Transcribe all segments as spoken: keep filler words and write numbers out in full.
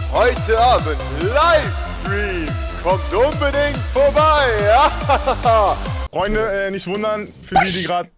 Heute Abend Livestream. Kommt unbedingt vorbei. Freunde, äh, nicht wundern, für die, die gerade...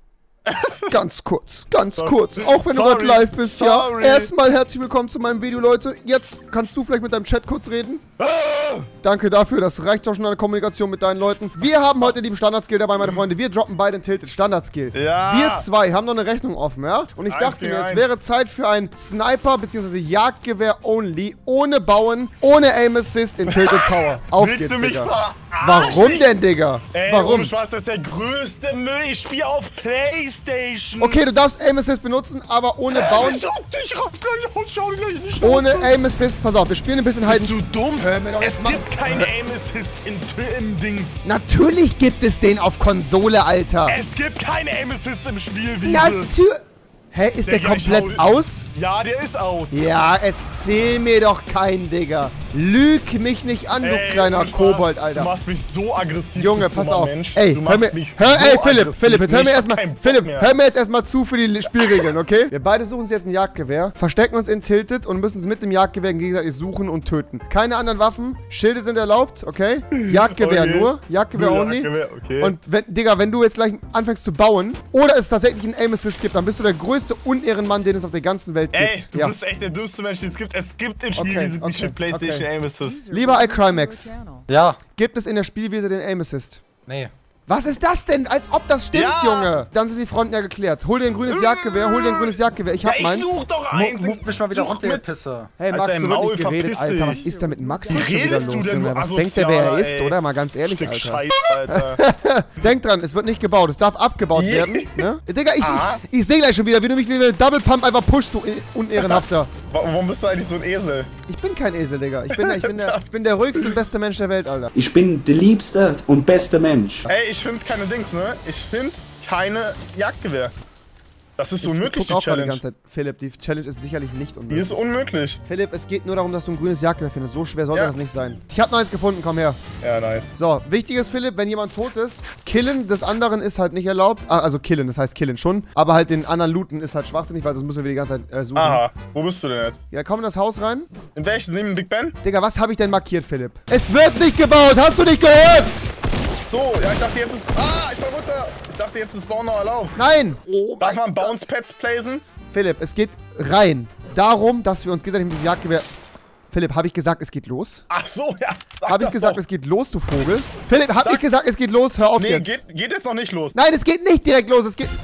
Ganz kurz, ganz kurz, auch wenn Sorry, du gerade live bist, sorry. ja. Erstmal herzlich willkommen zu meinem Video, Leute. Jetzt kannst du vielleicht mit deinem Chat kurz reden. Ah! Danke dafür, das reicht doch schon an der Kommunikation mit deinen Leuten. Wir haben heute den Standard-Skill dabei, meine Freunde. Wir droppen beide den Tilted Standard-Skill. Ja. Wir zwei haben noch eine Rechnung offen, ja? Und ich Eins dachte gegen mir, es eins. wäre Zeit für ein Sniper- bzw. Jagdgewehr-Only, ohne Bauen, ohne Aim-Assist in Tilted Tower. Auf Willst geht's, du mich Digga. verarschen? Warum denn, Digga? Ey, Warum? ohne Spaß, das ist der größte Müll. Ich spiele auf Playstation. Okay, du darfst Aim-Assist benutzen, aber ohne Bauen. Ich raff dich, raff gleich aus, schau gleich nicht Ohne aus. Aim-Assist. Pass auf, wir spielen ein bisschen Hide Bist du and- dumm? Hör mir doch Es jetzt mal- gibt keine Aim Assist in, im Dings. Natürlich gibt es den auf Konsole, Alter. Es gibt keine Aim Assist im Spiel, Wiese. Natürlich. Hä, ist der Digga, ich komplett hau- aus? Ja, der ist aus. Ja, erzähl mir doch keinen, Digga. Lüg mich nicht an, du Ey, kleiner ohne Spaß, Kobold, Du Alter. machst mich so aggressiv. Junge, du pass dummer auf. Mensch. Ey, du hör machst mir, mich hör, so ey, Philipp, aggressiv. Philipp, jetzt hör Nee, mir ich hab erstmal, keinen Bock Philipp, mehr. hör mir jetzt erstmal zu für die Spielregeln, okay? Wir beide suchen uns jetzt ein Jagdgewehr, verstecken uns in Tilted und müssen es mit dem Jagdgewehr gegenseitig suchen und töten. Keine anderen Waffen, Schilde sind erlaubt, okay? Jagdgewehr Okay. nur, Jagdgewehr Nur only. Jagdgewehr, okay. Und wenn, Digga, wenn du jetzt gleich anfängst zu bauen oder es tatsächlich einen Aim-Assist gibt, dann bist du der größte Unehrenmann, den es auf der ganzen Welt gibt. Ey, du ja. bist echt der dümmste Mensch, den es gibt. Es gibt im Spiel Okay, diese nicht okay, für PlayStation okay. Aim Assist. Lieber iCrimex, Ja. gibt es in der Spielwiese den Aim-Assist? Nee. Was ist das denn? Als ob das stimmt, Ja. Junge. Dann sind die Fronten ja geklärt. Hol dir ein grünes Jagdgewehr, hol dir ein grünes Jagdgewehr. Ich hab Ja, ich meins. such doch Mo eins. move mich mal wieder Such runter, ihr mit. Pisse. Hey, Max, Alter, du im wird Maul, nicht geredet, verpiss Alter. Was dich. ist da mit Max Wie heute schon wieder redest los, du denn, Junge? du Was denkt der, wer er Asozialer, ist, ey? oder? Mal ganz ehrlich, Stück Alter. Scheiße, Alter. Denk dran, es wird nicht gebaut. Es darf abgebaut Yeah. werden. Ne? Digga, ich, Aha. ich, ich sehe gleich schon wieder, wie du mich wie mit Double Pump einfach pushst, du Unehrenhafter. Warum bist du eigentlich so ein Esel? Ich bin kein Esel, Digga. Ich bin, der, ich, bin der, ich bin der ruhigste und beste Mensch der Welt, Alter. Ich bin der liebste und beste Mensch. Ey, ich finde keine Dings, ne? Ich finde keine Jagdgewehr. Das ist unmöglich, Guck die auch gerade die Challenge. ganze Zeit. Philipp, die Challenge ist sicherlich nicht Die unmöglich. ist unmöglich. Philipp, es geht nur darum, dass du ein grünes Jagdgewehr findest. So schwer sollte Ja. das nicht sein. Ich habe noch eins gefunden, komm her. Ja, nice. So, wichtig ist, Philipp, wenn jemand tot ist, killen des anderen ist halt nicht erlaubt. Ah, also killen, das heißt killen schon. Aber halt den anderen looten ist halt schwachsinnig, weil sonst müssen wir die ganze Zeit äh, suchen. Aha, wo bist du denn jetzt? Ja, komm in das Haus rein. In welches? Neben Big Ben? Digga, was habe ich denn markiert, Philipp? Es wird nicht gebaut, hast du nicht gehört? So, ja, ich dachte jetzt ist... Ah, ich war runter. Ich dachte jetzt ist Bauen noch erlaubt. Nein! Darf man Bounce-Pads placen? Philipp, es geht rein darum, dass wir uns gegenseitig mit dem Jagdgewehr... Philipp, habe ich gesagt, es geht los? Ach so, ja. Sag Habe ich das gesagt, doch. es geht los, du Vogel? Philipp, habe ich gesagt, es geht los? Hör auf Nee, jetzt. geht, geht jetzt noch nicht los. Nein, es geht nicht direkt los, es geht...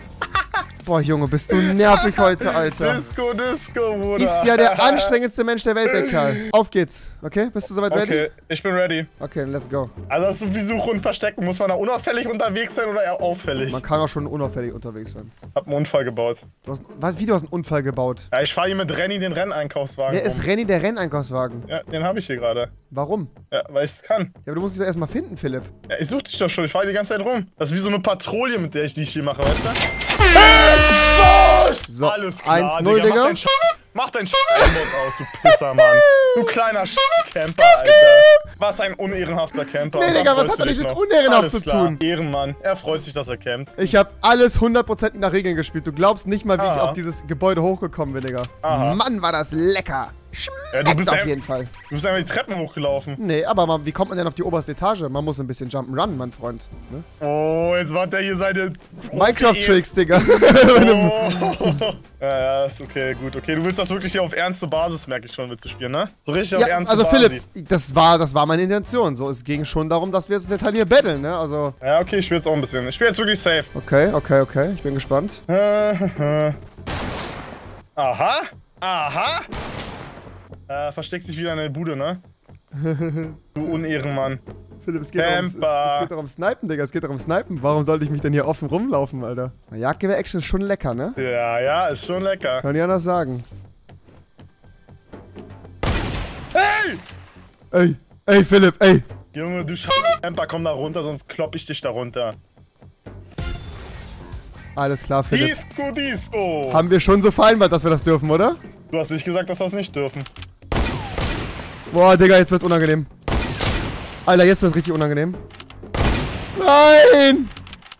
Boah, Junge, bist du nervig heute, Alter. Disco, Disco, Bruder. Ist ja der anstrengendste Mensch der Welt, der Kerl. Auf geht's. Okay, bist du soweit ready? Okay, ich bin ready. Okay, dann let's go. Also das ist wie Suche und Verstecken. Muss man da unauffällig unterwegs sein oder eher auffällig? Man kann auch schon unauffällig unterwegs sein. Hab einen Unfall gebaut. Du hast, was, wie, du hast einen Unfall gebaut? Ja, ich fahre hier mit Renny den Renneinkaufswagen Wer ist rum. Renny, der Renneinkaufswagen? Ja, den habe ich hier gerade. Warum? Ja, weil ich es kann. Ja, aber du musst dich doch erstmal finden, Philipp. Ja, ich such dich doch schon. Ich fahre die ganze Zeit rum. Das ist wie so eine Patrouille, mit der ich die ich hier mache, weißt du? So, Alles klar, eins null, Digga. Digga. Mach dein Sch Mach dein Sch aus, du Pisser, Mann. Du kleiner Sch-Camper, Alter. Was ein unehrenhafter Camper. Nee, Und Digga, dann was freust hat du doch dich nicht mit noch. unehrenhaft Alles zu klar. tun? Ehrenmann. Er freut sich, dass er campt. Ich habe alles hundert Prozent nach Regeln gespielt. Du glaubst nicht mal, wie ich Aha. auf dieses Gebäude hochgekommen bin, Digga. Aha. Mann, war das lecker. Schmeckt Ja, du bist auf ein- jeden Fall. Du bist einfach die Treppen hochgelaufen. Nee, aber man, wie kommt man denn auf die oberste Etage? Man muss ein bisschen Jump'n'Run, mein Freund. Ne? Oh, jetzt macht er hier seine Minecraft-Tricks, Digga. Oh. Ja, ja, ist okay, gut. Okay, du willst das wirklich hier auf ernste Basis, merke ich schon, willst du spielen, ne? So richtig auf Ja, ernste also Basis. Philipp, das war, das war meine Intention. So, es ging schon darum, dass wir uns jetzt halt hier battlen, ne? Also, Ja, okay, ich spiele jetzt auch ein bisschen. Ich spiele jetzt wirklich safe. okay, okay, okay. Ich bin gespannt. Aha. Aha. Äh, versteckst dich wieder in der Bude, ne? Du Unehrenmann. Philipp, es geht, doch ums, es, Camper. es geht doch um Snipen, Digga. Es geht doch um Snipen. Warum sollte ich mich denn hier offen rumlaufen, Alter? Jagdgewehr-Action ist schon lecker, ne? Ja, ja, ist schon lecker. Kann ich anders sagen. Hey! Ey, ey, Philipp, ey. Junge, du Sch Camper, komm da runter, sonst klopp ich dich da runter. Alles klar, Philipp. Disco, Disco! Haben wir schon so vereinbart, dass wir das dürfen, oder? Du hast nicht gesagt, dass wir es nicht dürfen. Boah, Digga, jetzt wird's unangenehm. Alter, jetzt wird's richtig unangenehm. Nein!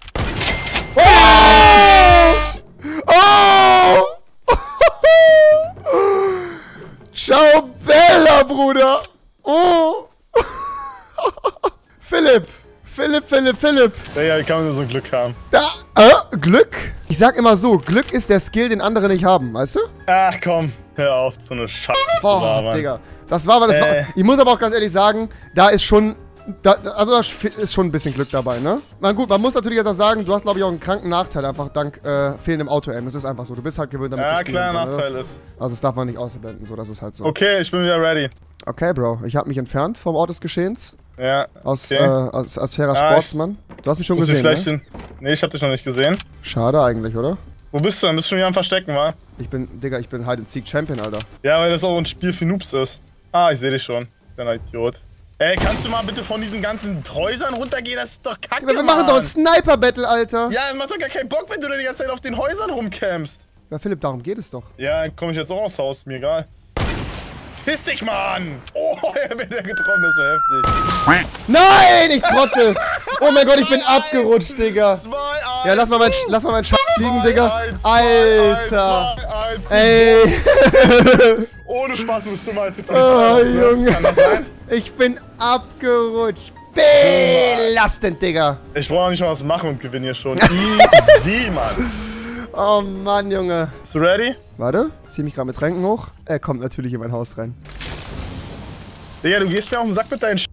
Oh! Oh! Ciao, Bella! Oh, Bruder. Oh. Philipp. Philipp, Philipp, Philipp. Digga, wie kann man nur so ein Glück haben? Da, äh, Glück? Ich sag immer so, Glück ist der Skill, den andere nicht haben, weißt du? Ach komm, hör auf, so eine Scheiße zu Boah, labern. Digga. Das war aber, das Äh. war, ich muss aber auch ganz ehrlich sagen, da ist schon, da, also da ist schon ein bisschen Glück dabei, ne? Na gut, man muss natürlich jetzt auch sagen, du hast, glaube ich, auch einen kranken Nachteil, einfach dank äh, fehlendem Auto-Aim. Das ist einfach so, du bist halt gewöhnt, damit Ja, zu spielen. kleiner und so, ne? Nachteil das, ist. Also das darf man nicht ausblenden, so, das ist halt so. Okay, ich bin wieder ready. Okay, Bro, ich habe mich entfernt vom Ort des Geschehens. Ja, Aus, okay. äh, als, als fairer Ah, Sportsmann. Du hast mich schon Muss ich gesehen, vielleicht ne? hin? Nee, ich hab dich noch nicht gesehen. Schade eigentlich, oder? Wo bist du denn? Bist du schon wieder am Verstecken, wa? Ich bin, Digga, ich bin Hide and Seek Champion, Alter. Ja, weil das auch ein Spiel für Noobs ist. Ah, ich sehe dich schon. Kleiner Idiot. Ey, kannst du mal bitte von diesen ganzen Häusern runtergehen? Das ist doch kacke, Aber wir Mann. machen doch ein Sniper-Battle, Alter. Ja, macht doch gar keinen Bock, wenn du da die ganze Zeit auf den Häusern rumcampst. Ja, Philipp, darum geht es doch. Ja, komm ich jetzt auch aufs Haus, mir egal. Piss dich, Mann! Oh, er wird ja getroffen, das war heftig. Nein, ich trottel! Oh mein Gott, ich bin abgerutscht, Digga. zwei, eins, Ja, lass mal mein, lass mal mein Schatz liegen, Digga. eins, Alter. eins, eins, Ey. Ohne Spaß, du bist dummer als die Oh, Polizei. ne? Junge. Kann das sein? Ich bin abgerutscht. Belastend, Digga. Ich brauche noch nicht mal was machen und gewinne hier schon. Easy, Mann. Oh Mann, Junge. Bist du ready? Warte, zieh mich gerade mit Tränken hoch. Er kommt natürlich in mein Haus rein. Digga, du gehst mir auf den Sack mit deinen Sch...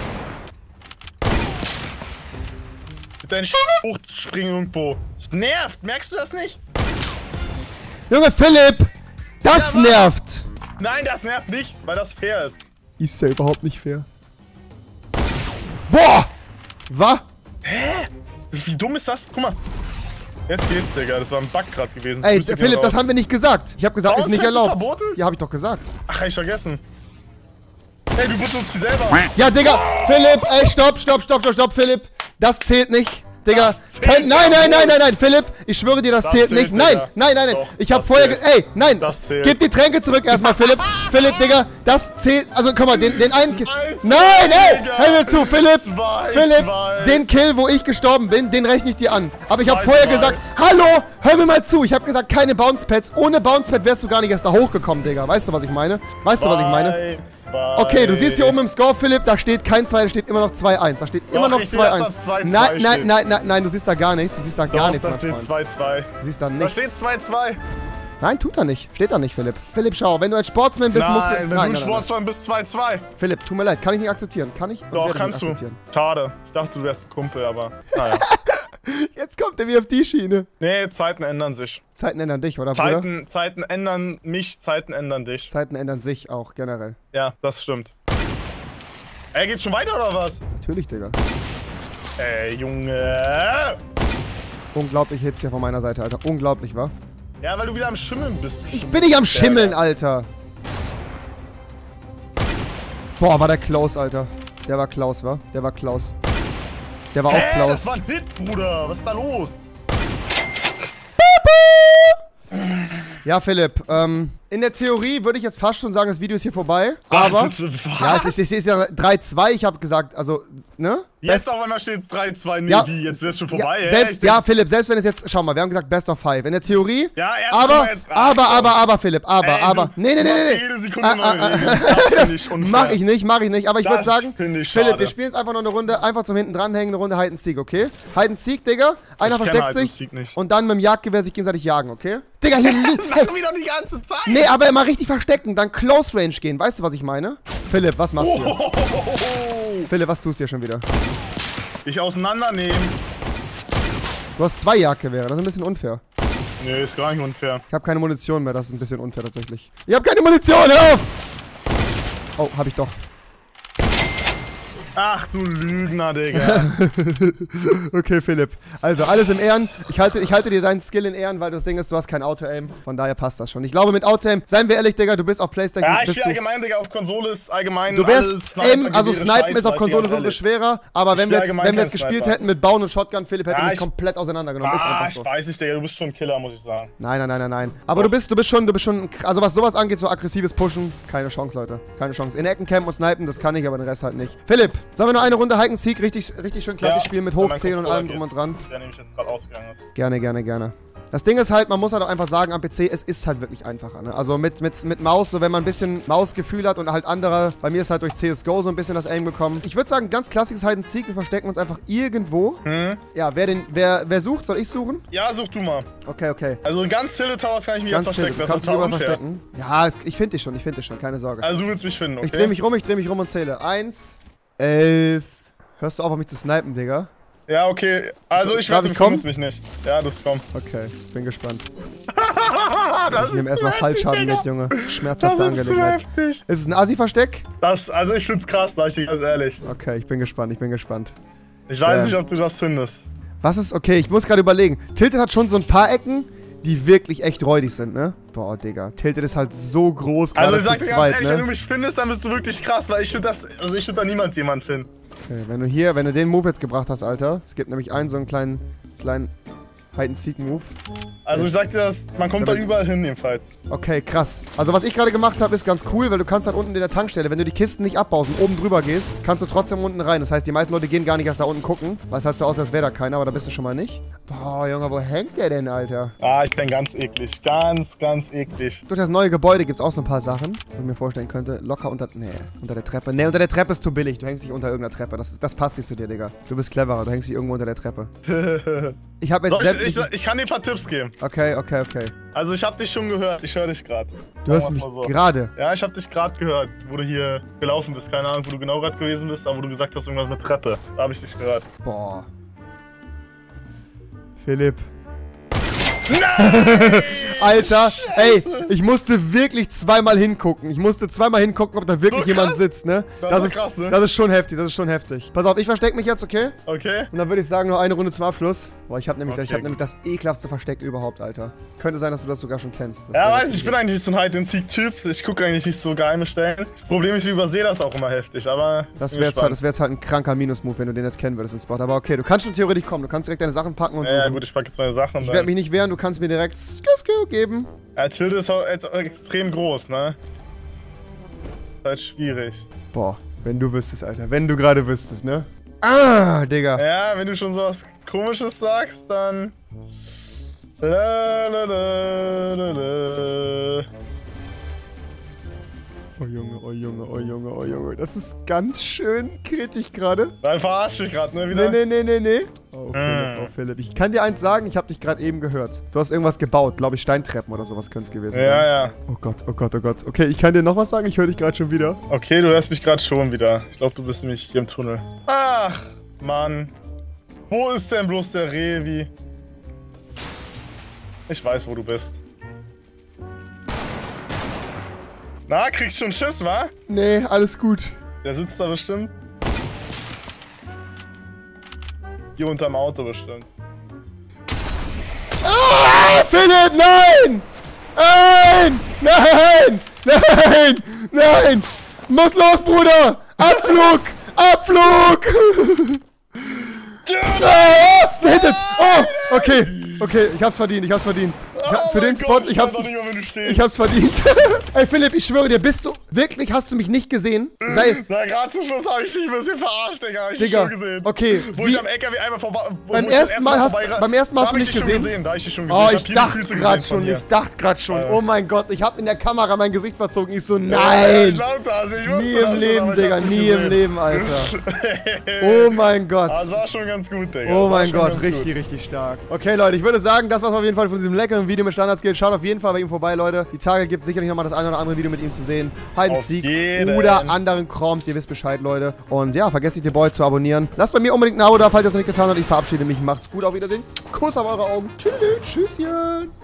Mit deinen Sch... hochspringen irgendwo. Das nervt, merkst du das nicht? Junge, Philipp! Das Ja, was? nervt! Nein, das nervt nicht, weil das fair ist. Ist ja überhaupt nicht fair. Boah! Was? Wie dumm ist das? Guck mal. Jetzt geht's, Digga. Das war ein Bug gerade gewesen. Ey, Grüß dich Philipp, raus. das haben wir nicht gesagt. Ich habe gesagt, ist Bounce nicht Pads ist erlaubt. verboten? Ja, habe ich doch gesagt. Ach, hab ich vergessen. Ey, du benutzt sie selber. Ja, Digga, Philipp, ey, stopp, stopp, stopp, stopp, stopp, Philipp. Das zählt nicht. Digga, Das zählt kein, nein, ja nein, wohl. nein, nein, nein, Philipp, ich schwöre dir, das, Das zählt, zählt, nicht. Nein, Digga. nein, nein, nein. Doch, Ich hab das vorher, zählt. ge ey, nein, Das zählt. gib die Tränke zurück erstmal, Philipp. Philipp, Digga, das zählt, also guck mal, den, den einen, Ki- Eins, nein, ey, Digga. hör mir zu, Philipp, Zwei, Philipp, zwei. den Kill, wo ich gestorben bin, den rechne ich dir an. Aber ich habe Zwei, vorher zwei. gesagt, hallo, hör mir mal zu, ich habe gesagt, keine Bounce Pads. Ohne Bounce Pad wärst du gar nicht erst da hochgekommen, Digga. Weißt du, was ich meine? Weißt du, was ich meine? Zwei, zwei. Okay, du siehst hier oben im Score, Philipp, da steht kein zwei, da steht immer noch zwei eins. Da steht immer Doch, noch ich seh, zwei dass da eins. zwei zwei Nein, nein, steht. nein, nein, nein, du siehst da gar nichts. Du siehst da gar Doch, nichts, da mein steht Freund. zwei zwei. Du siehst da Da nichts. steht zwei zwei. Nein, tut er nicht. Steht da nicht, Philipp. Philipp, schau, wenn du ein Sportsman bist, musst du... Nein, wenn du ein Sportsmann bist, zwei zwei. Philipp, tut mir leid, kann ich nicht akzeptieren. Kann ich? und Doch, werde kannst nicht du. akzeptieren. Schade. Ich dachte, du wärst ein Kumpel, aber naja. Jetzt kommt er wieder auf die Schiene. Nee, Zeiten ändern sich. Zeiten ändern dich, oder, Bruder? Zeiten, Zeiten ändern mich, Zeiten ändern dich. Zeiten ändern sich auch, generell. Ja, das stimmt. Ey, geht schon weiter oder was? Natürlich, Digga. Ey, Junge. Unglaublich Hits hier von meiner Seite, Alter. Unglaublich, wa? Ja, weil du wieder am Schimmeln bist. Ich bin nicht am Schimmeln, Alter. Boah, war der Klaus, Alter. Der war Klaus, wa? Der war Klaus. Der war auch Hä, Klaus. das war ein Hit, Bruder. Was ist da los? Ja, Philipp, ähm, in der Theorie würde ich jetzt fast schon sagen, das Video ist hier vorbei. Was? Aber, Was? ja, es ist, es ist ja drei zwei, ich habe gesagt, also, ne? Jetzt auf einmal steht es drei zwei. Nee, Ja. die, jetzt ist schon Ja, vorbei. ey. selbst, Ich ja, denk- Philipp, selbst wenn es jetzt, schau mal, wir haben gesagt Best of Five. In der Theorie, Ja, erst aber, können wir jetzt- ach, aber, komm. aber, aber, Philipp, aber, Ey, aber, du- nee, nee, nee, du machst nee, nee. jede Sekunde Ah, neue ah, ah, Regeln. Das finde ich unfair. Mach ich nicht, mach ich nicht, aber ich würde Das sagen, finde ich Philipp, schade. wir spielen jetzt einfach noch eine Runde, einfach zum hinten dranhängen, eine Runde Hide and Seek, okay? Hide and Seek, Digga, einer Ich kenne versteckt Hide and sich Seek nicht. und dann mit dem Jagdgewehr sich gegenseitig jagen, okay? Digga, hier, Das machen wir doch die ganze Zeit. nee, aber immer richtig verstecken, dann Close Range gehen, weißt du, was ich meine? Philipp, was machst du? Oh, Philipp, was tust du hier schon wieder? ich auseinandernehmen. Du hast zwei Jagdgewehre, das ist ein bisschen unfair. Nee, ist gar nicht unfair. Ich habe keine Munition mehr, das ist ein bisschen unfair tatsächlich. Ich habe keine Munition, hör auf! Oh, hab ich doch. Ach du Lügner, Digga. Okay, Philipp. Also, alles im Ehren. Ich halte, ich halte dir deinen Skill in Ehren, weil das Ding ist, du hast kein Auto-Aim. Von daher passt das schon. Ich glaube, mit Auto-Aim, seien wir ehrlich, Digga, du bist auf Playstation. Ja, ich bist spiele allgemein, Digga, auf Konsole ist allgemein Du wärst alles Aim, also Gewehre, Snipen ist Scheiße, auf Konsole ganz so umso ehrlich. schwerer, aber wenn Ich wir spiel jetzt, allgemein wenn wir kein jetzt gespielt Sniper. hätten mit Bauen und Shotgun, Philipp hätte Ja, mich ich- komplett auseinandergenommen. ist Ah, einfach ich so. weiß nicht, Digga, du bist schon ein Killer, muss ich sagen. Nein, nein, nein, nein, nein. Aber du bist, du bist schon, du bist schon, also was sowas angeht, so aggressives Pushen, keine Chance, Leute. Keine Chance. In Ecken campen und snipen, das kann ich, aber den Rest halt nicht. Philipp, sollen wir noch eine Runde Hide and Seek, richtig, richtig schön klassisch Ja, spielen mit wenn mein Hochziehen und Controller allem drum geht. und dran? Der nämlich jetzt gerade ausgegangen ist. Gerne, gerne, gerne. Das Ding ist halt, man muss halt auch einfach sagen, am P C, es ist halt wirklich einfacher, ne? Also mit, mit, mit Maus, so wenn man ein bisschen Mausgefühl hat und halt andere, bei mir ist halt durch C S G O so ein bisschen das Aim gekommen. Ich würde sagen, ganz klassisches Hide and Seek, wir verstecken uns einfach irgendwo. Hm? Ja, wer den, wer, wer sucht, soll ich suchen? Ja, such du mal. Okay, okay. Also ganz Tilted Towers kann ich mich Ganz jetzt verstecken, chill. das ist Kannst du total lieber unfair. verstecken? Ja, es- ich finde dich schon, ich finde dich schon, keine Sorge. Also du willst mich finden, okay? Ich dreh mich rum, ich dreh mich rum und zähle. Eins, elf. Hörst du auf, auf mich zu snipen, Digga? Ja, okay. Also ich Darf wette, ich du kommen? findest mich nicht. Ja, du komm. Okay, ich bin gespannt. das Ich nehme erstmal Fallschaden mit, Junge. Schmerzhafte Das ist zu Angelegenheit. heftig. Ist es ein Assi-Versteck? Das, also ich find's krass, sag ich dir ganz ehrlich. Okay, ich bin gespannt, ich bin gespannt. Ich weiß Ja. nicht, ob du das findest. Was ist, okay, ich muss gerade überlegen. Tilted hat schon so ein paar Ecken, die wirklich echt räudig sind, ne? Boah, Digga. Tilted ist halt so groß, gerade Also ich zu sag dir ganz zweit, ehrlich, wenn du ne? mich findest, dann bist du wirklich krass, weil ich würde das, also ich würde da niemals jemanden finden. Okay, wenn du hier, wenn du den Move jetzt gebracht hast, Alter. Es gibt nämlich einen so einen kleinen, kleinen Hide-and-Seek-Move. Also ich sag dir das, man kommt da überall hin jedenfalls. Okay, krass. Also was ich gerade gemacht habe, ist ganz cool, weil du kannst halt unten in der Tankstelle, wenn du die Kisten nicht abbaust und oben drüber gehst, kannst du trotzdem unten rein. Das heißt, die meisten Leute gehen gar nicht erst da unten gucken, weil es halt so aussieht, als wäre da keiner, aber da bist du schon mal nicht. Boah, Junge, wo hängt der denn, Alter? Ah, ich bin ganz eklig. Ganz, ganz eklig. Durch das neue Gebäude gibt es auch so ein paar Sachen, wo ich mir vorstellen könnte. Locker unter... Nee, unter der Treppe. Nee, unter der Treppe ist zu billig. Du hängst dich unter irgendeiner Treppe. Das, das passt nicht zu dir, Digga. Du bist cleverer. Du hängst dich irgendwo unter der Treppe. Ich habe jetzt Soll ich, selbst... ich, ich kann dir ein paar Tipps geben. Okay, okay, okay. Also ich hab dich schon gehört, ich höre dich gerade. Du hörst mich gerade. Ja, ich hab dich gerade gehört, wo du hier gelaufen bist. Keine Ahnung, wo du genau gerade gewesen bist, aber wo du gesagt hast, irgendwas mit Treppe. Da habe ich dich gehört. Boah. Philipp. Nein! Alter, ey, ich musste wirklich zweimal hingucken. Ich musste zweimal hingucken, ob da wirklich So jemand krass. sitzt, ne? Das ist krass, ne? Das ist schon heftig, das ist schon heftig. Pass auf, ich versteck mich jetzt, okay? Okay. Und dann würde ich sagen, noch eine Runde zum Abschluss. Boah, ich habe nämlich, Okay, ich hab gut. nämlich das ekelhaftste Versteck überhaupt, Alter. Könnte sein, dass du das sogar schon kennst. Das Ja, wär weiß jetzt ich, ich bin eigentlich nicht so ein Hide-and-Seek-Typ. Ich gucke eigentlich nicht so geheime Stellen. Das Problem ist, ich übersehe das auch immer heftig, aber... Das bin wäre jetzt, halt, gespannt. das wär jetzt halt ein kranker Minus-Move, wenn du den jetzt kennen würdest, den Spot. Aber okay, du kannst schon theoretisch kommen. Du kannst direkt deine Sachen packen und so. Ja, ja, gut, ich packe jetzt meine Sachen und Ich werde dann... mich nicht wehren, du kannst mir direkt Skü-Skü geben. Ja, Tilde ist auch jetzt extrem groß, ne? Das ist halt schwierig. Boah, wenn du wüsstest, Alter. Wenn du gerade wüsstest, ne? Ah, Digga. Ja, wenn du schon sowas Komisches sagst, dann... La, la, la, la, la. Oh Junge, oh Junge, oh Junge, oh Junge. Das ist ganz schön kritisch gerade. Dann verarsch mich gerade, ne? Wieder? Nee, nee, nee, nee, nee. Oh, Mm. Philipp, oh, Philipp. Ich kann dir eins sagen, ich habe dich gerade eben gehört. Du hast irgendwas gebaut, glaube ich, Steintreppen oder sowas könnte es gewesen sein. Ja, ja. Oh Gott, oh Gott, oh Gott. Okay, ich kann dir noch was sagen, ich höre dich gerade schon wieder. Okay, du hörst mich gerade schon wieder. Ich glaube, du bist nämlich hier im Tunnel. Ach, Mann. Wo ist denn bloß der Revi? Ich weiß, wo du bist. Na, kriegst schon Schiss, wa? Nee, alles gut. Der sitzt da bestimmt. Hier unterm Auto bestimmt. Ah, Philipp, nein! Nein! Nein! Nein! Nein! Muss los, Bruder! Abflug! Abflug! Ah, gehittet! Oh, okay, okay, ich hab's verdient, ich hab's verdient. Ich hab, Oh für mein den Gott, Spot, ich hab's, weiß auch nicht mehr, wenn du stehst. ich hab's verdient. Ey, Philipp, ich schwöre dir, bist du, wirklich, hast du mich nicht gesehen? Sei, Na, gerade zum Schluss habe ich dich ein bisschen verarscht, Digga. Hab ich Digga, dich schon gesehen. okay, Wo wie- ich am L K W einmal vorbei... wo Beim ich das ersten erste Mal hast- vorbei- beim ersten Mal da hast du hab ich mich dich schon gesehen? gesehen. Da hab ich dich schon gesehen. Oh, hab ich hier die dachte Füße gerade gesehen von schon, dir. ich dachte gerade schon, Ja. oh mein Gott, ich hab in der Kamera mein Gesicht verzogen. Ich so, Ja, nein! ich glaub das, ich wusste Nie das im schon, Leben, aber ich Digga, hab dich nie im gesehen. Leben, Alter. Oh mein Gott. Ah, das war schon ganz gut, Digga. Oh Das war mein schon Gott, ganz richtig, gut. richtig stark. Okay, Leute, ich würde sagen, das war's auf jeden Fall von diesem leckeren Video mit Standard-Skill. Schaut auf jeden Fall bei ihm vorbei, Leute. Die Tage gibt es sicherlich nochmal das eine oder andere Video mit ihm zu sehen. Hide and Auf Seek jeden. oder anderen Chroms, ihr wisst Bescheid, Leute. Und ja, vergesst nicht, den Boy zu abonnieren. Lasst bei mir unbedingt ein Abo da, falls ihr es noch nicht getan habt. Ich verabschiede mich. Macht's gut, auf Wiedersehen. Kuss auf eure Augen. Tschüss, Tschüsschen.